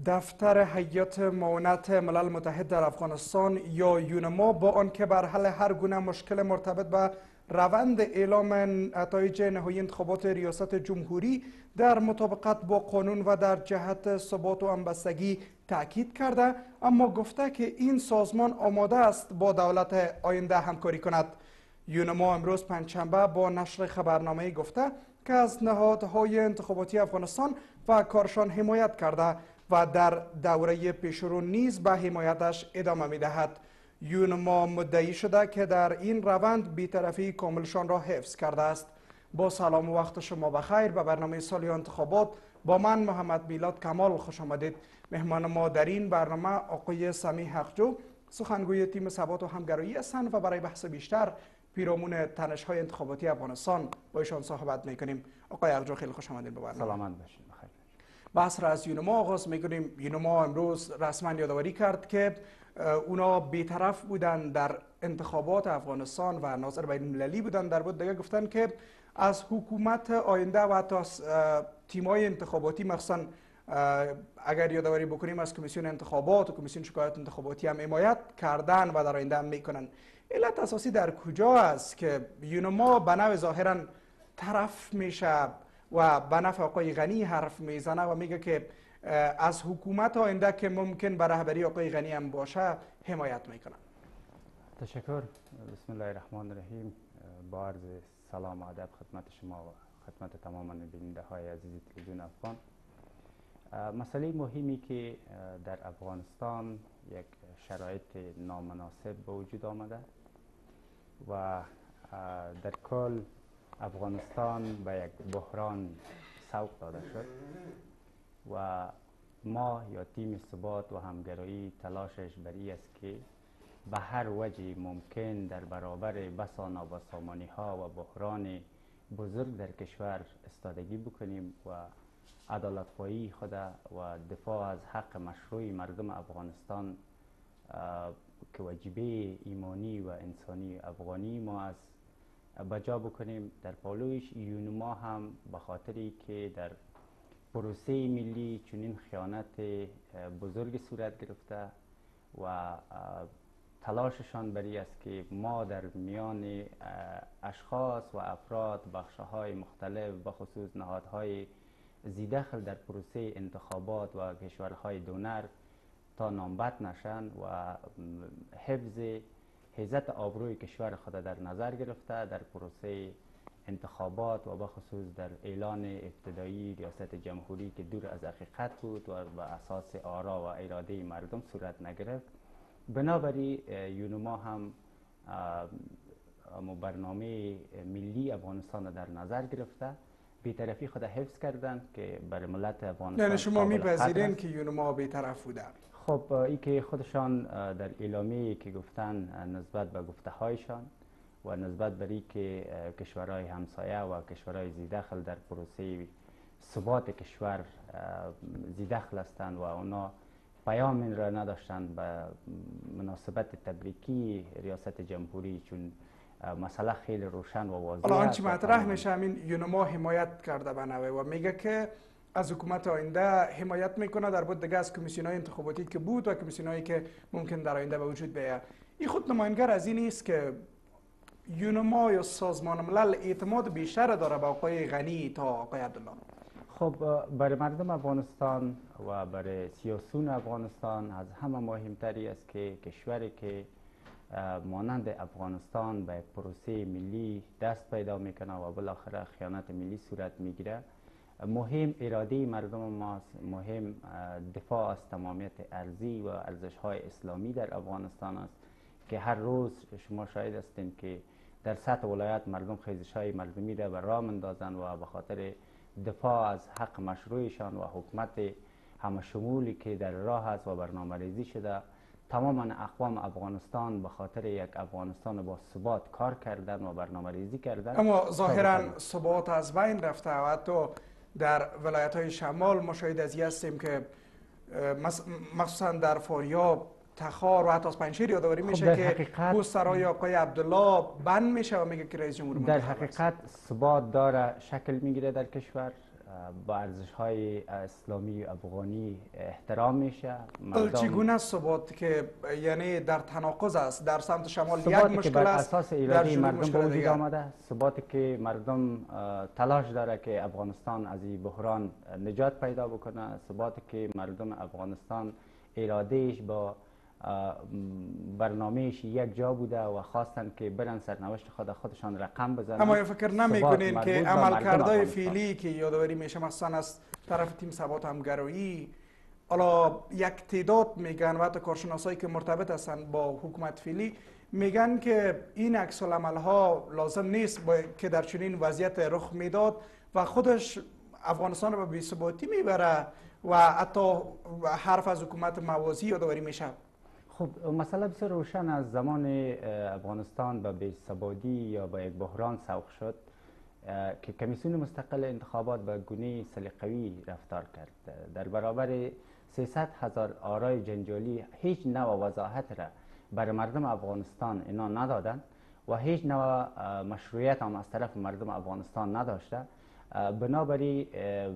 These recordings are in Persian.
دفتر هیئت معاونت ملل متحد در افغانستان یا یونما با آنکه بر حل هر گونه مشکل مرتبط به روند اعلام نتایج نهایی انتخابات ریاست جمهوری در مطابقت با قانون و در جهت ثبات و همبستگی تاکید کرده، اما گفته که این سازمان آماده است با دولت آینده همکاری کند. یونما امروز پنجشنبه با نشر خبرنامه گفته که از نهادهای انتخاباتی افغانستان و کارشان حمایت کرده و در دوره پیشرو نیز به حمایتش ادامه می‌دهد. یونما مدعی شده که در این روند بی‌طرفی کاملشان را حفظ کرده است. با سلام و وقت شما بخیر به برنامه سالی انتخابات با من محمد میلاد کمال خوش آمدید. مهمان ما در این برنامه آقای سمیح حقجو، سخنگوی تیم ثبات و همگرایی هستند و برای بحث بیشتر پیرامون تنش‌های انتخاباتی افغانستان با ایشان صحبت می‌کنیم. آقای حقجو خیلی خوش آمدید به برنامه. سلامت باشید. بخیر. بحث را از یونما آغاز می‌کنیم. یونما امروز رسما یادآوری کرد که اونا بی‌طرف بودن در انتخابات افغانستان و ناظر بین‌المللی بودن. در بود دیگه گفتن که از حکومت آینده و حتی از تیم‌های انتخاباتی، مخصوصا اگر یادآوری بکنیم از کمیسیون انتخابات و کمیسیون شکایات انتخاباتی هم حمایت کردن و در آینده هم میکنن. علت اساسی در کجا است که یونما به نوع ظاهرا طرف میشه و به نفع آقای غنی حرف میزنه و میگه که از حکومت آینده که ممکن به رهبری آقای غنی هم باشه حمایت میکنن؟ تشکر. بسم الله الرحمن الرحیم. با عرض سلام و ادب خدمت شما و خدمت تمام بیننده های عزیز تلویزیون افغان. مسئله مهمی که در افغانستان یک شرایط نامناسب به وجود آمده و در کل افغانستان به یک بحران سوق داده شد و ما یا تیم ثبات و همگرایی تلاشش بر این است که به هر وجه ممکن در برابر بسا نابسامانی ها و بحران بزرگ در کشور استادگی بکنیم و عدالت خواهی خود و دفاع از حق مشروع مردم افغانستان که واجبه ایمانی و انسانی افغانی ما از بجا بکنیم. در پالویش یونما هم به خاطری که در پروسه ملی چنین خیانت بزرگ صورت گرفته و تلاششان بری است که ما در میان اشخاص و افراد بخش‌های مختلف به خصوص نهادهای زیدخل در پروسه انتخابات و کشورهای دونر تا نامبد نشن و حفظ عزت آبروی کشور خود در نظر گرفته در پروسه انتخابات و به خصوص در اعلان ابتدایی ریاست جمهوری که دور از حقیقت بود و بر اساس آرا و اراده مردم صورت نگرفت. بنابراین یونما هم برنامه ملی افغانستان در نظر گرفته بی‌طرفی خود حفظ کردن که برای ملت افغانستان. یعنی شما میپذیرین که یونما بی‌طرف بوده؟ خب این که خودشان در اعلامیه‌ای که گفتن نسبت به گفته هایشان و نسبت بری که کشورهای همسایه و کشورهای زیدخل در پروسه ثبات کشور زیدخل هستند و اونا پیام این را نداشتند به مناسبت تبریکی ریاست جمهوری، چون مسئله خیلی روشن و واضحه. حالا آنچه مطرح میشه همین یونما حمایت کرده به نوعی و میگه که از حکومت آینده حمایت میکنه، در بود دیگه از کمیسیون‌های انتخاباتی که بود و کمیسیون‌هایی که ممکن در آینده به وجود بیاید. این خود نمایانگر از این است که یونما یا سازمان ملل اعتماد بیشتر داره به آقای غنی تا آقای عبدالله. خب برای مردم افغانستان و برای سیاسیون افغانستان از همه مهمتری است که کشوری که مانند افغانستان به پروسه ملی دست پیدا میکنه و بالاخره خیانت ملی صورت میگیره، مهم اراده مردم ماست، مهم دفاع از تمامیت ارضی و ارزش‌های اسلامی در افغانستان است که هر روز شما شاهد هستید که در سطح ولایت مردم خیزش‌های مردمی را به راه اندازند و به خاطر دفاع از حق مشروعشان و حکومت همشمولی که در راه است و برنامه‌ریزی شده، تماما اقوام افغانستان به خاطر یک افغانستان با ثبات کار کردن و برنامه‌ریزی کردن. اما ظاهرا ثبات از بین رفته و حتی در ولایت‌های شمال ما شاهد از این هستیم که مخصوصا در فاریاب، تخار و حتی از پنجشیر یادآوری میشه که پوسترهای آقای عبدالله بند میشه و میگه که رئیس جمهور در حقیقت ثبات داره شکل میگیره در کشور. با ارزش های اسلامی و افغانی احترام میشه. چگونه ثبات که یعنی در تناقض است در سمت شمال یک ثباتی که مشکل بر است اساس در اراده جنوب مردم مشکل به وجود دیگر. آمده، ثباتی که مردم تلاش داره که افغانستان از این بحران نجات پیدا بکنه، ثباتی که مردم افغانستان ارادهش با برنامهش یک جا بوده و خواستن که برن سرنوشت خودشان رقم بزنن. اما یا فکر نمیکنین که مربوط به عملکردهای مردم فعلی که یادآوری میشه مثلا از طرف تیم ثبات همگرایی، حالا یک تعداد میگن و حتی کارشناسایی که مرتبط هستند با حکومت فعلی میگن که این عکس العمل ها لازم نیست که در چنین وضعیت رخ میداد و خودش افغانستان رو به بی‌ثباتی میبره و حتی حرف از حکومت موازی یادآوری میشه. خب مسئله بسیار روشن از زمان افغانستان به بی‌ثباتی یا به یک بحران سوق شد که کمیسیون مستقل انتخابات به گونه سلیقه‌ای رفتار کرد. در برابر 300,000 آرای جنجالی هیچ نوع وضاحت را بر مردم افغانستان اینا ندادن و هیچ نوع مشروعیت هم از طرف مردم افغانستان نداشته. بنابراین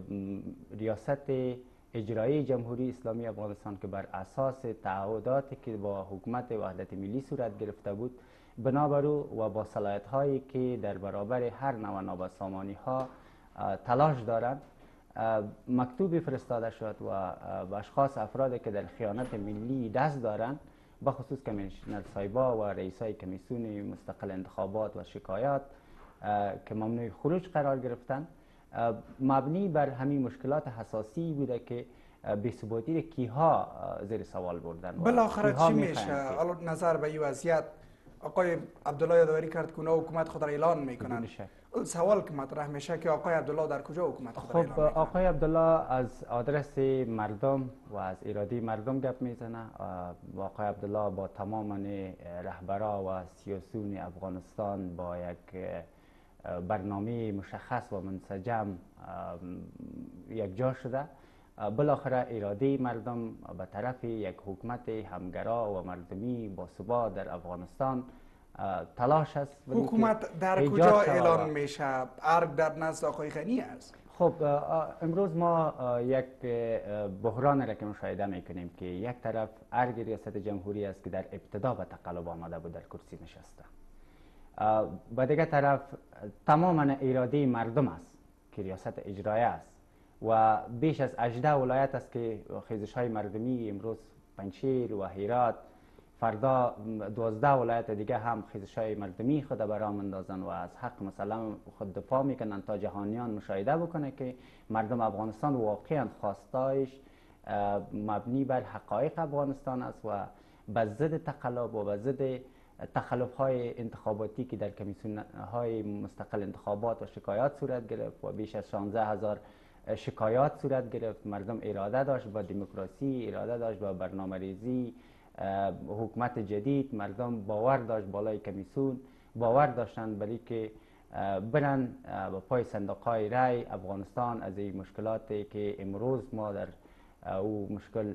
ریاست اجرایی جمهوری اسلامی افغانستان که بر اساس تعهداتی که با حکومت وحدت ملی صورت گرفته بود بنابرو و با صلاحیت هایی که در برابر هر نوع نابسامانی ها تلاش دارند مکتوبی فرستاده شد و به اشخاص افرادی که در خیانت ملی دست دارند به خصوص کمیشنر سایبا و رئیسای کمیسیون مستقل انتخابات و شکایات که ممنوع خروج قرار گرفتند، مبنی بر همین مشکلات حساسی بوده که بی‌ثباتی کیها زیر سوال بردن. بالاخره چی میشه؟ حالا نظر به این وضعیت آقای عبدالله یادآوری کرد که اونا حکومت خود را اعلان میکنن. سوال که مطرح میشه که آقای عبدالله در کجا حکومت خود را اعلان میکنن؟ آقای عبدالله از آدرس مردم و از اراده مردم گپ میزنه. آقای عبدالله با تمام رهبرا و سیاسیون افغانستان با یک برنامه مشخص و منسجم یک جا شده. بالاخره اراده مردم به طرف یک حکومت همگرا و مردمی با ثبات در افغانستان تلاش است. حکومت در کجا اعلان میشه؟ ارگ در نزد آقای غنی است. خب امروز ما یک بحران را که مشاهده میکنیم که یک طرف ارگ ریاست جمهوری است که در ابتدا به تقلب آمده بود در کرسی نشسته، با دیگر طرف تماما اراده مردم است که ریاست اجرایی است و بیش از 18 ولایت است که خیزش های مردمی امروز پنجشیر و هرات، فردا 12 ولایت دیگه هم خیزش های مردمی خود برام اندازن و از حق مثلا خود دفاع میکنن تا جهانیان مشاهده بکنه که مردم افغانستان واقعا خواستایش مبنی بر حقایق افغانستان است و به ضد تقلب و به ضد تخلف های انتخاباتی که در کمیسیون های مستقل انتخابات و شکایات صورت گرفت و بیش از 16,000 شکایات صورت گرفت. مردم اراده داشت با دموکراسی، اراده داشت با برنامه ریزی حکومت جدید، مردم باور داشت بالای کمیسیون، باور داشتند برای که برن با پای صندوق‌های رای افغانستان از این مشکلاتی که امروز ما در او مشکل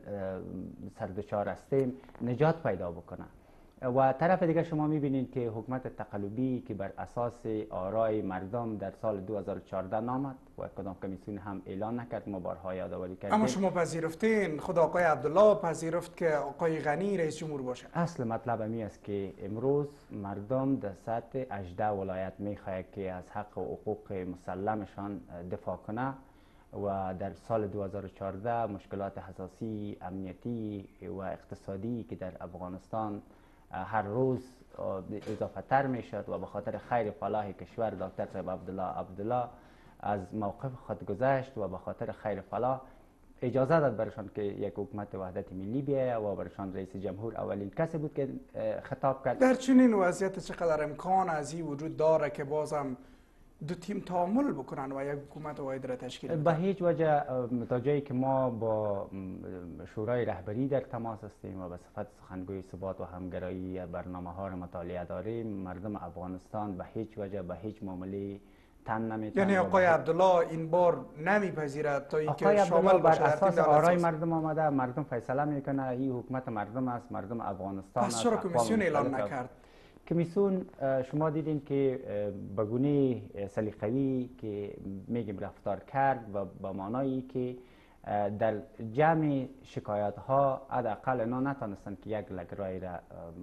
سردچار هستیم نجات پیدا بکنه. و طرف دیگه شما میبینید که حکومت تقلبی که بر اساس آرای مردم در سال 2014 نامد و کدام کمیسیون هم اعلان نکرد، ما بارها یادآوری کردیم. اما شما پذیرفتین، خود آقای عبدالله پذیرفت که آقای غنی رئیس جمهور باشه. اصل مطلب امی است که امروز مردم در سطح 18 ولایت میخواهد که از حق و حقوق مسلمشان دفاع کنه و در سال 2014 مشکلات حساسی امنیتی و اقتصادی که در افغانستان هر روز اضافه تر می شد و به خاطر خیر فلاح کشور دکتر صاحب عبدالله از موقف خود گذشت و به خاطر خیر فلاح اجازه داد برشان که یک حکومت وحدت ملی بیایه و برشان رئیس جمهور اولین کسی بود که خطاب کرد. در چنین وضعیت چقدر امکان از این وجود داره که بازم دو تیم تعامل بکنن و یک حکومت واحد را تشکیل بدن؟ به هیچ وجه. تا جایی که ما با شورای رهبری در تماس هستیم و به صفت سخنگوی ثبات و همگرایی برنامه ها را مطالعه داریم، مردم افغانستان به هیچ وجه به هیچ معامله تن نمیتن. یعنی آقای عبدالله این بار نمیپذیرد تا اینکه شامل باشه بر اساس آرای مردم آمده، مردم فیصله میکنه، این حکومت مردم است، مردم افغانستان است. پس چرا کمیسیون اعلان نکرد؟ کمیسیون شما دیدین که به گونه سلیقه‌ای که میگیم رفتار کرد و به معنایی که در جمع شکایت ها حداقل اینا نتونستن که یک لگرای را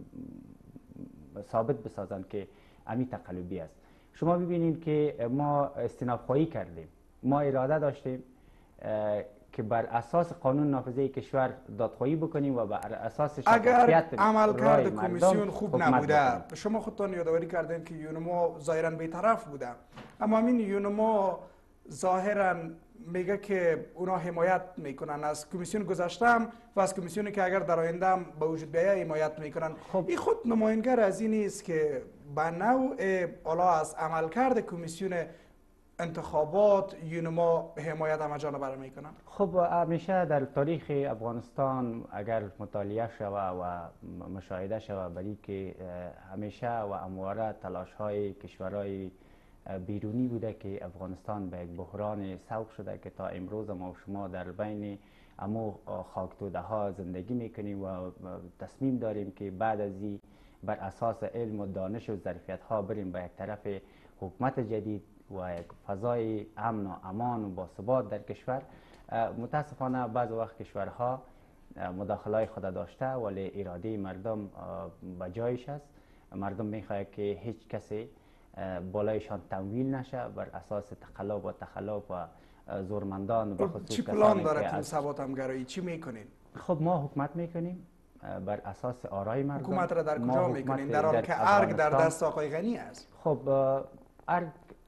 ثابت بسازند که امی تقلبی است. شما ببینید که ما استیناف خواهی کردیم، ما اراده داشتیم که بر اساس قانون نافذه کشور دادخواهی بکنیم و بر اساس اگر عملکرد کمیسیون خوب نبوده، شما خودتان یادآوری کردین که یونما ظاهرا بی‌طرف بوده، اما همین یونما ظاهرا میگه که اونا حمایت میکنن از کمیسیون گذشتم و از کمیسیونی که اگر در آینده هم به وجود بیاید حمایت میکنن. خب این خود نماینگر از این است که به نوع الا از عملکرد کمیسیون انتخابات یونما حمایت همه جانبه را میکنن. خب همیشه در تاریخ افغانستان اگر مطالعه شود و مشاهده شود برای که همیشه و همواره تلاش های کشورهای بیرونی بوده که افغانستان به یک بحران سوق شده که تا امروز ما و شما در بین امو خاکتوده ها زندگی میکنیم و تصمیم داریم که بعد از این بر اساس علم و دانش و ظرفیت ها بریم به یک طرف حکومت جدید و یک فضای امن و امان و باثبات در کشور. متاسفانه بعض وقت کشورها مداخله خود داشته ولی اراده مردم به جایش است. مردم میخواهد که هیچ کسی بالایشان تمویل نشه بر اساس تقلب و تخلف و زورمندان به خصوص چی پلان داره تیم ثبات همگرایی؟ چی میکنین؟ خب ما حکومت میکنیم بر اساس آرای مردم. حکومت را در کجا میکنین؟ در حالی که ارگ در دست آقای غنی است. خب ارگ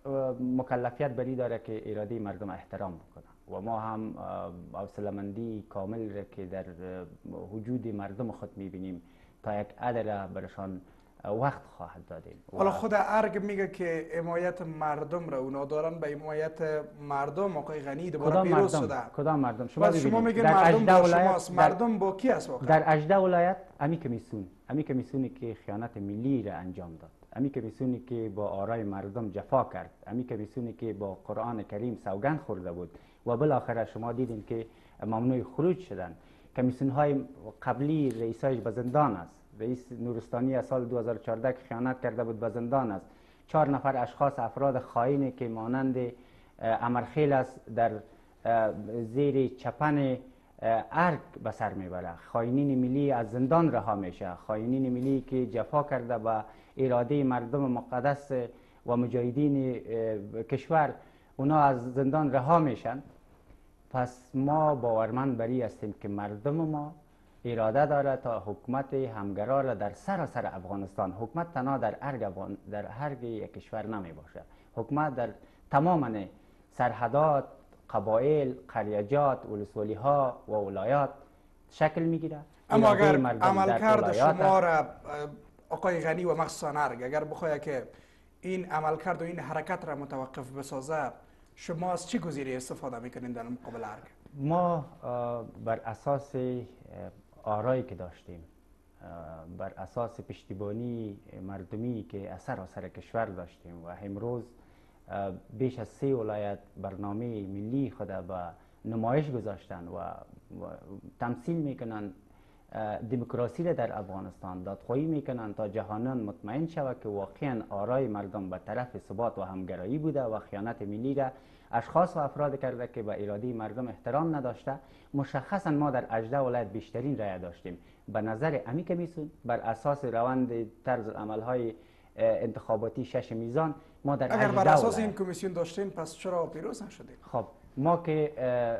مکلفیت بری داره که اراده مردم احترام بکنه و ما هم حوصله‌مندی کامل را که در وجود مردم خود میبینیم تا یک عدل برشان وقت خواهد دادیم. حالا خود ارگ میگه که حمایت مردم را اونا دارن به حمایت مردم آقای غنی دوباره پیروز شده. کدام مردم؟ شما میگین مردم با شماست. مردم با کی است واقعا؟ در 18 ولایت امی کمیسیونی که خیانت ملی را انجام داد، امی کمیسیونی که با آرای مردم جفا کرد، امی کمیسیونی که با قرآن کریم سوگند خورده بود و بالاخره شما دیدین که ممنوع خروج شدن. کمیسیون های قبلی رئیسایش به زندان است. رئیس نورستانی از سال 2014 که خیانت کرده بود به زندان است. 4 نفر اشخاص افراد خائنی که مانند امرخیل است در زیر چپن ارگ به سر میبره. خائنین ملی از زندان رها میشه. خائنین ملی که جفا کرده به اراده مردم مقدس و مجاهدین کشور اونا از زندان رها میشن. پس ما باورمند بری هستیم که مردم ما اراده داره تا حکومت همگرا را در سراسر افغانستان، حکومت تنها در ارگ یک کشور نمی باشه، حکومت در تمام سرحدات، قبایل، قریجات، ولسوالی ها و ولایات شکل میگیره. اما اگر عملکرد شما را آقای غنی و مخصوصا ارگ اگر بخواد که این عملکرد و این حرکت را متوقف بسازه، شما از چه گزینه‌ای استفاده میکنین در مقابل ارگ؟ ما بر اساس آرایی که داشتیم، بر اساس پشتیبانی مردمی که از سراسر کشور داشتیم و امروز بیش از 3 ولایت برنامه ملی خود به نمایش گذاشتن و تمثیل میکنن دموکراسی را در افغانستان، دادخواهی میکنن تا جهانیان مطمئن شود که واقعا آرای مردم به طرف ثبات و همگرایی بوده و خیانت ملی را اشخاص و افراد کرده که به اراده مردم احترام نداشته. مشخصا ما در 18 ولایت بیشترین رای داشتیم. به نظر امی کمیسیون بر اساس روند طرز عملهای انتخاباتی 6 میزان ما در 18 اگر بر اساس این کمیسیون داشتین پس چرا پیروز نشدین؟ خب ما که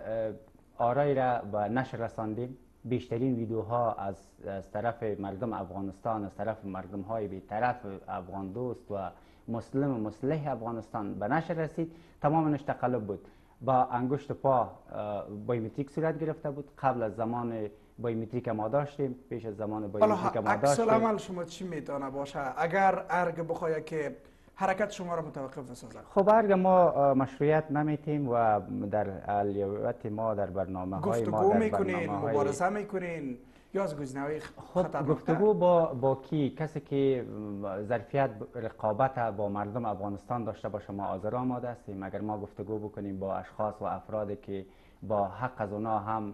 آرای را به نشر رساندیم، بیشترین ویدیوها از طرف مردم افغانستان، از طرف مردم های بی‌طرف افغان دوست و مسلم و مصلح افغانستان به نشر رسید. تمامش تقلب بود. با انگشت پا بایومتریک صورت گرفته بود. قبل از زمان بایومتریک ما داشتیم، پیش از زمان بایومتریک ما داشتیم. عکس العمل شما چی میتونه باشه اگر ارگ بخواد که حرکت شما را متوقف بسازه؟ خب ارگ ما مشروعیت نمیتیم و در اولویت ما در برنامه های ما گفتگو میکنین، مبارزه میکنین یا از گزینه‌های خطرناک؟ گفتگو با کی؟ کسی که ظرفیت رقابت با مردم افغانستان داشته باشه ما حاضر آماده هستیم. اگر ما گفتگو بکنیم با اشخاص و افرادی که با حق از اونا هم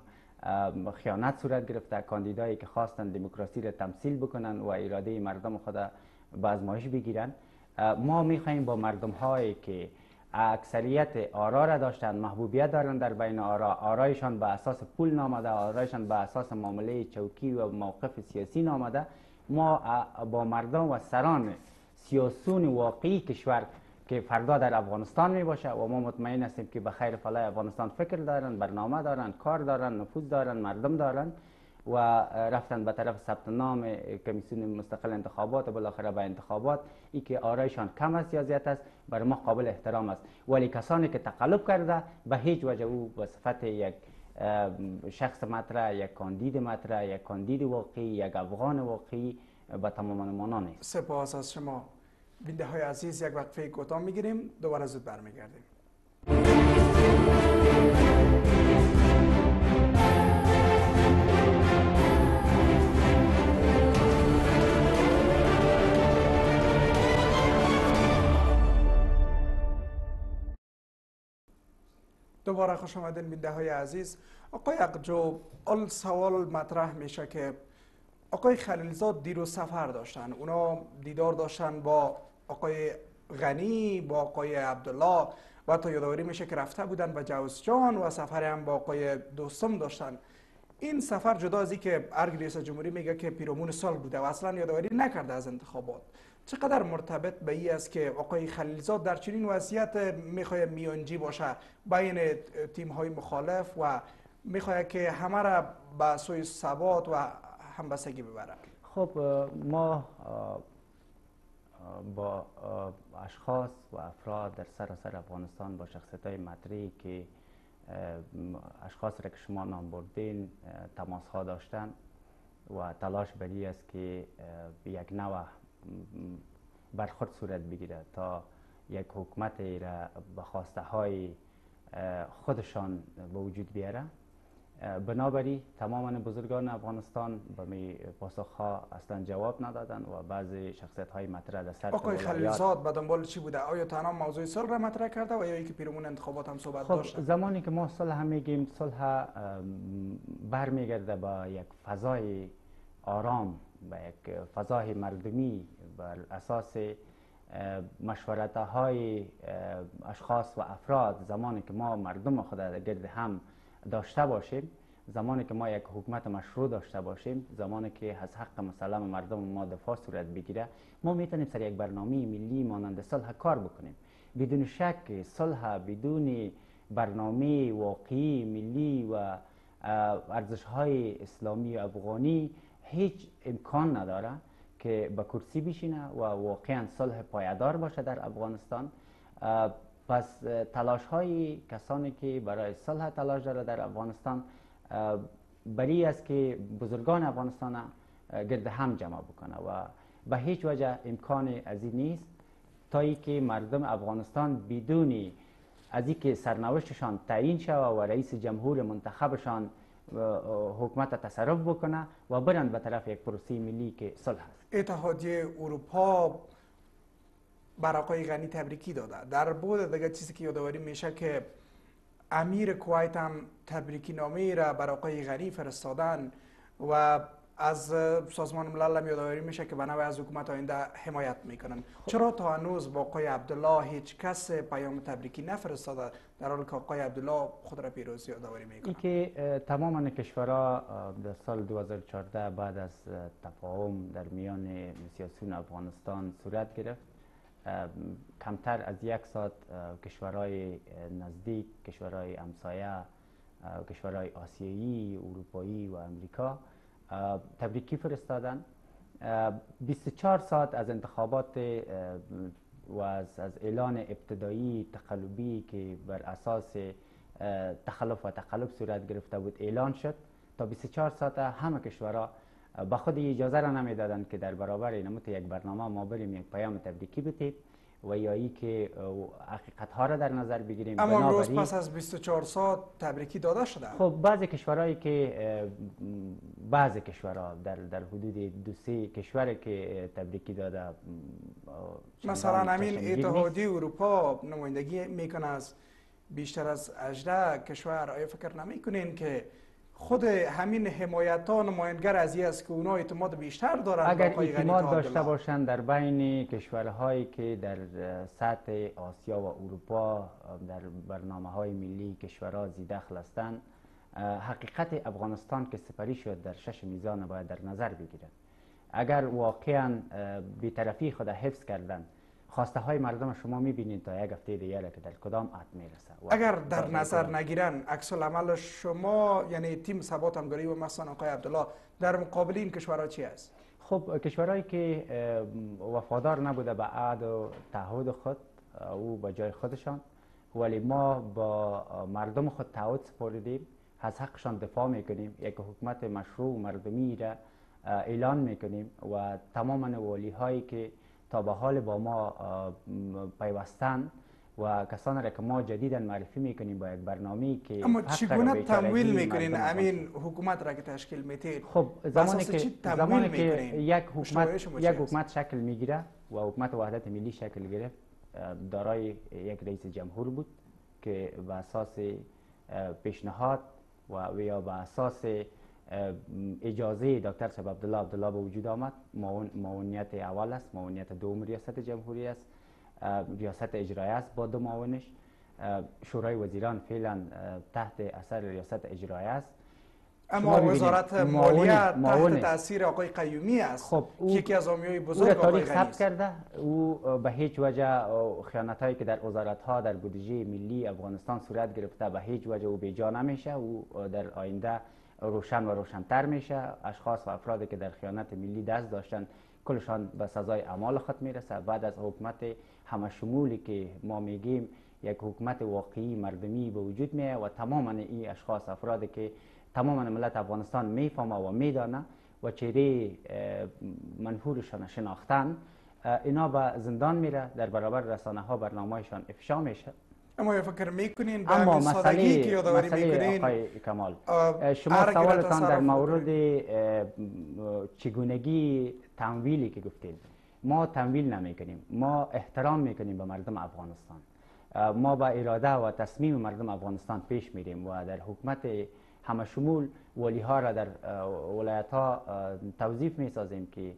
خیانت صورت گرفته، کاندیدایی که خواستن دموکراسی را تمثیل بکنن و اراده مردم خود به آزمایش بگیرن. ما میخواهیم با مردم هایی که اکثریت آرا را داشتن، محبوبیت دارن در بین آرایشان به اساس پول نامده، آرایشان به اساس معامله چوکی و موقف سیاسی نامده، ما با مردم و سران سیاسون واقعی کشور که فردا در افغانستان می باشه و ما مطمئن هستیم که به خیر فلاح افغانستان فکر دارن، برنامه دارن، کار دارن، نفوذ دارن، مردم دارن و رفتن به طرف ثبت نام کمیسیون مستقل انتخابات و بالاخره به انتخابات. ای که آرایشان کم است یا زیاد است بر ما قابل احترام است، ولی کسانی که تقلب کرده به هیچ وجه او به صفت یک شخص مطرح، یک کاندید مطرح، یک کاندید واقعی، یک افغان واقعی به تمام مانا نیست. سپاس از شما. بیننده های عزیز، یک وقفه کوتاه میگیریم، دوباره زود برمیگردیم. دوباره خوش آمدین بیننده های عزیز. آقای اقجو، سوال مطرح میشه که آقای خلیلزاد دیروز سفر داشتن، اونا دیدار داشتن با آقای غنی، با آقای عبدالله و حتی یادآوری میشه که رفته بودن به جوزجان و سفر هم با آقای دوستم داشتن. این سفر جدا از اینکه ارگ رئیس جمهوری میگه که پیرامون سال بوده و اصلا یادآوری نکرده از انتخابات، چقدر مرتبط به این است که آقای خلیلزاد در چنین وضعیت میخواد میانجی باشه بین تیم های مخالف و میخواد که همه را به سوی ثبات و همبستگی ببره؟ خب ما با اشخاص و افراد در سراسر افغانستان با شخصیت‌های مطرحی که اشخاص را که شما نام بردین تماس ها داشتن و تلاش بری است که یک نوع برخورد صورت بگیره تا یک حکومت را به خواسته های خودشان به وجود بیاره. بنابراین تماما بزرگان افغانستان به می پاسخها اصلا جواب ندادن و بعضی شخصیت های مطرح در سطح آقای خلیلزاد به دنبال چی بوده؟ آیا تنها موضوع صلح را مطرح کرده و یا اینکه پیرامون انتخابات هم صحبت داشته؟ زمانی که ما صلح میگیم، صلح برمیگرده به یک فضای آرام، به یک فضای مردمی بر اساس مشورت های اشخاص و افراد. زمانی که ما مردم خود گرد هم داشته باشیم، زمانی که ما یک حکومت مشروع داشته باشیم، زمانی که از حق مسلم مردم ما دفاع صورت بگیره، ما میتونیم سر یک برنامه ملی مانند صلح کار بکنیم. بدون شک صلح بدون برنامه واقعی ملی و ارزش های اسلامی و افغانی هیچ امکان نداره که به کرسی بشینه و واقعا صلح پایدار باشه در افغانستان. پس تلاش های کسانی که برای صلح تلاش داره در افغانستان بری است که بزرگان افغانستان گرد هم جمع بکنه و به هیچ وجه امکان از این نیست تا ای که مردم افغانستان بدون از اینکه سرنوشتشان تعیین شود و رئیس جمهور منتخبشان حکومت تصرف بکنه و برند به طرف یک پروسه ملی که صلح است. اتحادیه اروپا بر آقای غنی تبریکی داده. در بود دیگه چیزی که یادآوری میشه که امیر کویت هم تبریکی نامه را بر آقای غنی فرستادن و از سازمان ملل هم یادآوری میشه که به نوع از حکومت آینده حمایت میکنن. چرا تا هنوز با آقای عبدالله هیچ کس پیام تبریکی نفرستاده در حالی که آقای عبدالله خود را پیروز یادآوری میکنه؟ این که تماما کشورها در سال 2014 بعد از تفاهم در میان سیاسیون افغانستان صورت گرفت، کمتر از یک ساعت کشورهای نزدیک، کشورهای همسایه، کشورهای آسیایی، اروپایی و امریکا تبریکی فرستادن. 24 ساعت از انتخابات و از اعلان ابتدایی تقلبی که بر اساس تخلف و تقلب صورت گرفته بود اعلان شد، تا 24 ساعت همه کشورها به خود اجازه را نمیدادند که در برابر نمود یک برنامه ما بریم یک پیام تبریکی بتیم و یا ای که حقیقت ها را در نظر بگیریم. اما امروز پس از 24 ساعت تبریکی داده شده. خب بعضی کشورهایی که بعضی کشورها در حدود 2-3 کشوری که تبریکی داده، مثلا همین اتحادیه اروپا نمایندگی میکنه از بیشتر از 18 کشور. آیا فکر نمیکنین که خود همین حمایتان نمایانگر از این است که اونا اعتماد بیشتر دارن. اگر اعتماد داشته باشند در بین کشورهایی که در سطح آسیا و اروپا در برنامه‌های ملی کشورها ذی دخل هستند، حقیقت افغانستان که سپری شد در 6 میزان باید در نظر بگیرند. اگر واقعا بی‌طرفی خود حفظ کردن، خواسته های مردم شما میبینید تا یک هفته دیگر که در کدام حد میرسه. اگر در نظر نگیرن عکس العمل شما یعنی تیم ثبات همکاری و مثلا آقای عبدالله در مقابل این کشورها چی است؟ خب کشورهایی که وفادار نبوده به عهد و تعهد خود او به جای خودشان، ولی ما با مردم خود تعهد سپردیم، از حقشان دفاع میکنیم، یک حکومت مشروع مردمی را اعلان میکنیم و تمام والی هایی که تا به حال با ما پیوستن و کسانی را که ما جدیدا معرفی میکنیم با یک برنامه‌ای که اما چگونه تمویل میکنین امین حکومت را که تشکیل میتید؟ خب زمانی که یک حکومت شکل میگیره و حکومت وحدت ملی شکل گرفت، دارای یک رئیس جمهور بود که به اساس پیشنهاد و یا به اساس اجازه دکتر صاحب عبدالله به وجود آمد. معاونیت اول است، معاونیت دوم ریاست جمهوری است، ریاست اجرایی است با دو معاونش، شورای وزیران فعلا تحت اثر ریاست اجرایی است. اما وزارت مالیه تحت تاثیر آقای قیومی است. خب یکی از حامیای بزرگ آقای غنی است. کرده او به هیچ وجه خیانت هایی که در وزارت ها در بودجه ملی افغانستان صورت گرفته به هیچ وجه او بیجا نمیشه. او در آینده روشن و روشن‌تر میشه. اشخاص و افرادی که در خیانت ملی دست داشتن کلشان به سزای اعمال خود میرسه. بعد از حکومت همه شمولی که ما میگیم یک حکومت واقعی مردمی به وجود میاد و تماما این اشخاص افرادی که تماما ملت افغانستان میفهمه و میدانه و چهره منفورشان شناختن، اینا به زندان میره، در برابر رسانه ها برنامه‌شان افشا میشه. اما فکر میکنین به همین سادگی که یادآوری میکنین آقای کمال، شما سوالتان در مورد چگونگی تمویلی که گفتید، ما تمویل نمیکنیم، ما احترام میکنیم به مردم افغانستان. ما با اراده و تصمیم مردم افغانستان پیش میریم و در حکومت همه شمول ولی ها را در ولایت ها توظیف میسازیم که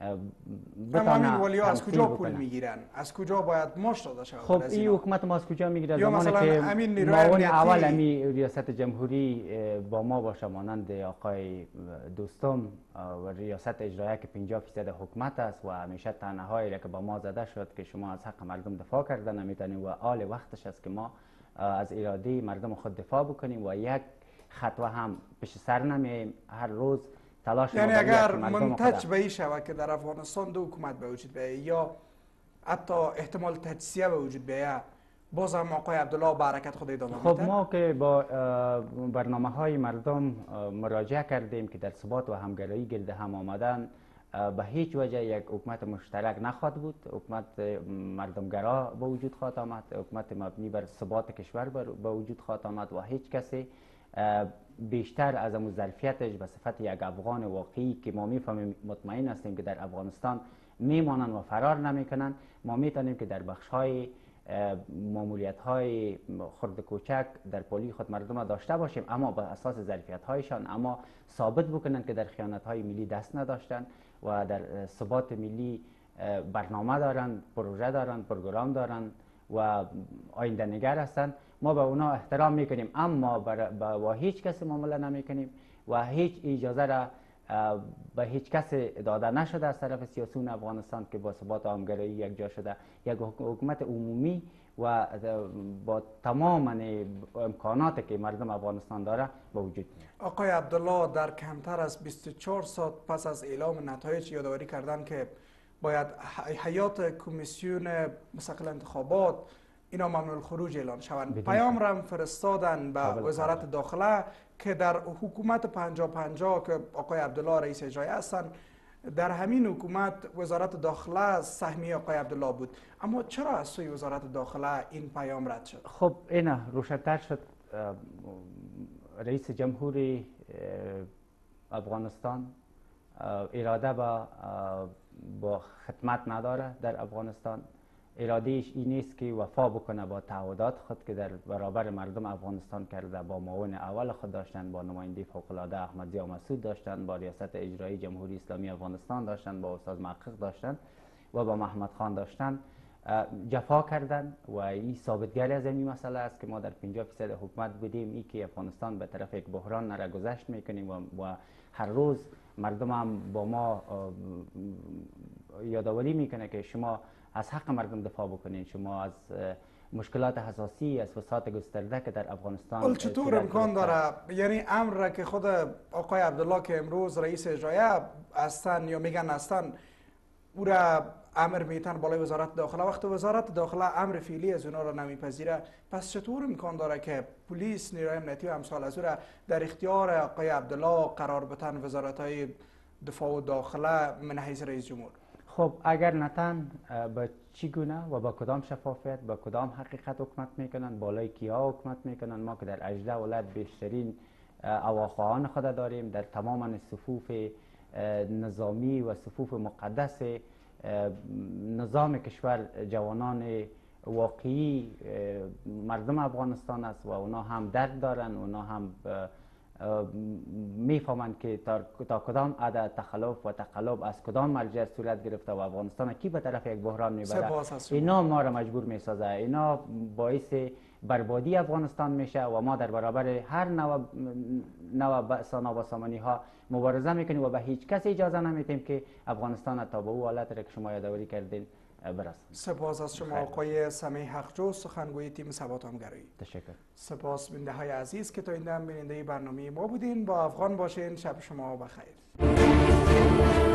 همین ولی ها از کجا پول میگیرن؟ از کجا باید مشت داده شود؟ خب این حکومت ما از کجا میگیره؟ یا مثلا همین معاون اول همین ریاست جمهوری با ما باشه، مانند آقای دوستم و ریاست اجرایی که 50% حکومت است و همیشه طعنه‌هایی را که با ما زده شد که شما از حق مردم دفاع کردن نمیتونید و آل وقتش است که ما از اراده مردم خود دفاع بکنیم و یک خطوه هم پیش سر نمیاییم. هر روز تلاش یعنی اگر منتج به این شود که در افغانستان دو حکومت به وجود بیاید یا حتی احتمال تجزیه به وجود بیاید، باز هم آقای عبدالله با حرکت خود ادامه میده؟ خب ما که با برنامه های مردم مراجعه کردیم که در ثبات و همگرایی گرد هم آمدن، به هیچ وجه یک حکومت مشترک نخواهد بود. حکومت مردمگرا به وجود خواهد آمد، حکومت مبنی بر ثبات کشور به وجود خواهد آمد و هیچ کسی بیشتر از امو ظرفیتش به صفت یک افغان واقعی که ما میفهمیم مطمئن هستیم که در افغانستان میمانند و فرار نمیکنند، ما میتونیم که در بخش های ماموریت های خرد کوچک در پولی خود مردم داشته باشیم، اما به اساس ظرفیت هایشان، اما ثابت بکنند که در خیانت های ملی دست نداشتند و در ثبات ملی برنامه دارند، پروژه دارند، پروگرام دارند و آینده نگر هستند. ما به اونا احترام میکنیم، اما با هیچ کسی معامله نمیکنیم و هیچ اجازه را به هیچ کس داده نشده از طرف سیاسیون افغانستان که با ثبات و همگرایی یک جا شده. یک حکومت عمومی و با تمام امکاناتی که مردم افغانستان داره به وجود میاد. آقای عبدالله در کمتر از 24 ساعت پس از اعلام نتایج یادآوری کردن که باید حیات کمیسیون مستقل انتخابات اینا ممنوع الخروج اعلان شوند، پیام را فرستادن به وزارت داخله که در حکومت 50-50 که آقای عبدالله رئیس اجرایی هستند، در همین حکومت وزارت داخله سهمیه آقای عبدالله بود، اما چرا از سوی وزارت داخله این پیام رد شد؟ خب اینا روشن‌تر شد. رئیس جمهوری افغانستان اراده با خدمت نداره در افغانستان ارادهش این نیست که وفا بکنه با تعهدات خود که در برابر مردم افغانستان کرده. با معاون اول خود داشتن، با نماینده فوق‌العاده احمد ضیا مسعود داشتن، با ریاست اجرایی جمهوری اسلامی افغانستان داشتن، با استاد محقق داشتن و با محمد خان داشتن. جفا کردن و این ثابتگری از این مسئله است که ما در 50% حکومت بودیم. این که افغانستان به طرف یک بحران نره گذشت میکنیم و هر روز مردم هم با ما یادآوری میکنه که شما از حق مردم دفاع بکنین، شما از مشکلات حساسی، از فساد گسترده که در افغانستان چطور امکان داره یعنی امر را که خود آقای عبدالله که امروز رئیس اجرایی هستن یا میگن هستن او را امر میتن بالای وزارت داخله، وقتی وزارت داخله امر فعلی از اونا را نمیپذیره، پس چطور امکان داره که پلیس، نیروی امنیتی و امثال از او را در اختیار آقای عبدالله قرار بدن وزارت های دفاع و داخله من حیث رئیس جمهور؟ خب اگر نتن به چگونه و با کدام شفافیت، با کدام حقیقت حکومت میکنن، بالای کیا حکومت میکنن؟ ما که در 18 ولایت بیشترین اواخواهان خود داریم، در تمام صفوف نظامی و صفوف مقدس نظام کشور جوانان واقعی مردم افغانستان است و اونا هم درد دارن، اونا هم میفهمند که تا کدام عدد تخلف و تقلب از کدام مرجع صورت گرفته و افغانستان کی به طرف یک بحران میبره. اینا ما را مجبور میسازه، اینا باعث بربادی افغانستان میشه و ما در برابر هر نوع بسامانی ها مبارزه میکنیم و به هیچ کس اجازه نمیدیم که افغانستان تا به او حالت را که شما یادآوری کردین برسند. سپاس از شما آقای سمیع حقجو، سخنگوی تیم ثبات و همگرایی. تشکر. سپاس بیننده های عزیز که تا این دم بیننده برنامه ما بودین. با افغان باشین. شب شما بخیر.